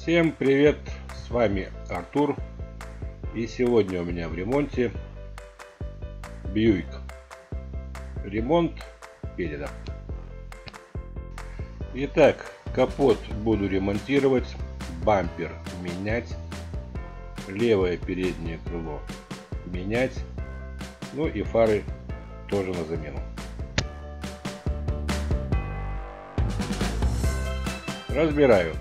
Всем привет, с вами Артур, и сегодня у меня в ремонте Бьюик. Ремонт переда. Итак, капот буду ремонтировать, бампер менять, левое переднее крыло менять, ну и фары тоже на замену. Разбираю.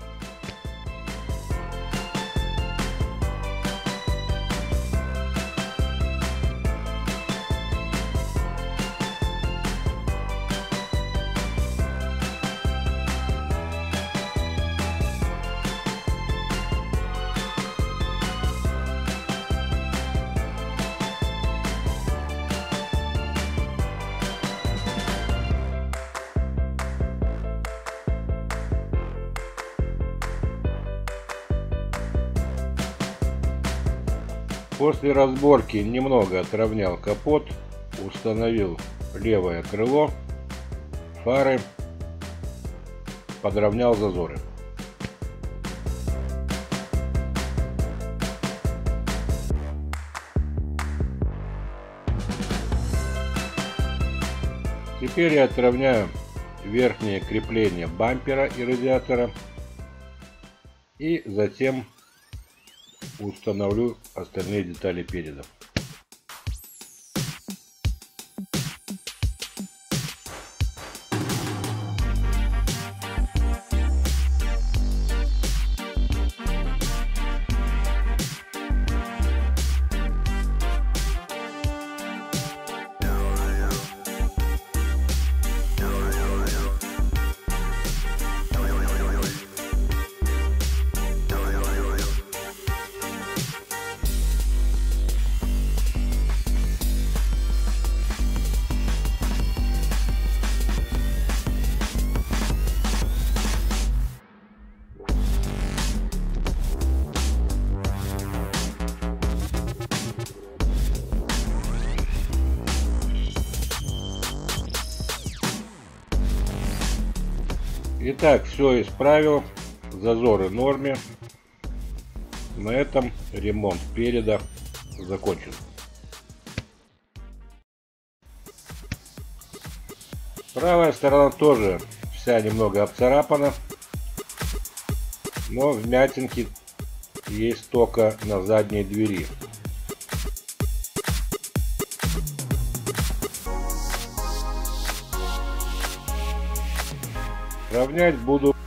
После разборки немного отровнял капот, установил левое крыло, фары, подровнял зазоры. Теперь я отровняю верхнее крепление бампера и радиатора и затем установлю остальные детали переда. Итак, все исправил, зазоры в норме. На этом ремонт переда закончен. Правая сторона тоже вся немного обцарапана, но вмятинки есть только на задней двери. Равнять буду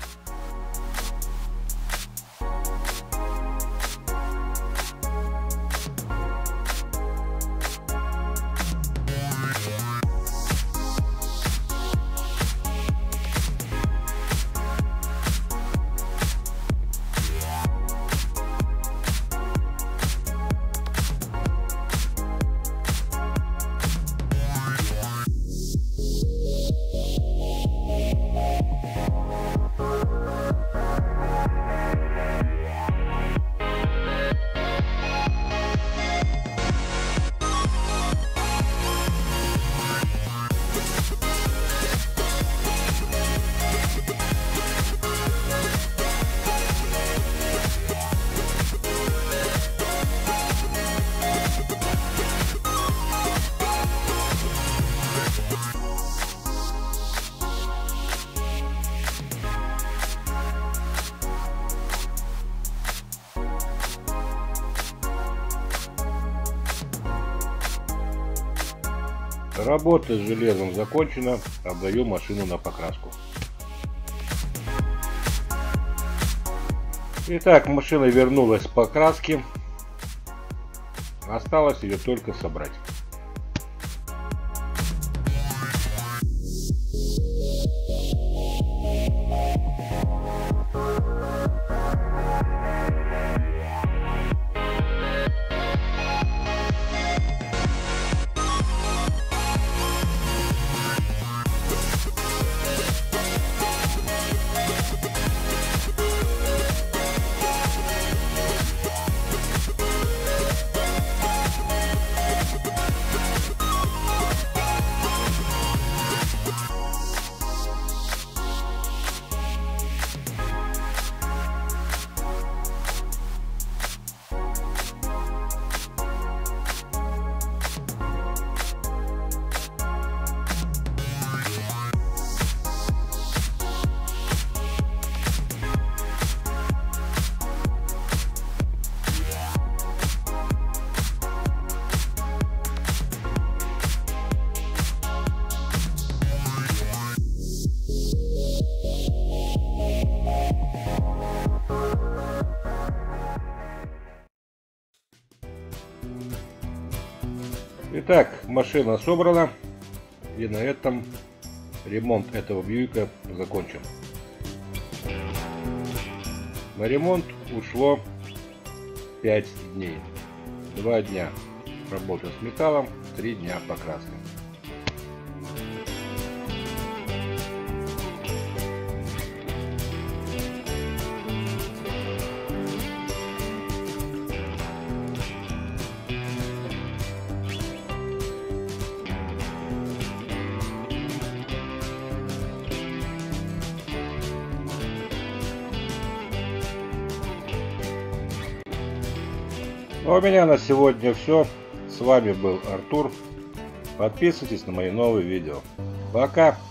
Работа с железом закончена, отдаю машину на покраску. Итак, машина вернулась с покраски, осталось ее только собрать. Итак, машина собрана, и на этом ремонт этого Бьюика закончен. На ремонт ушло 5 дней. 2 дня работы с металлом, 3 дня покраски. Ну, а у меня на сегодня все. С вами был Артур. Подписывайтесь на мои новые видео. Пока!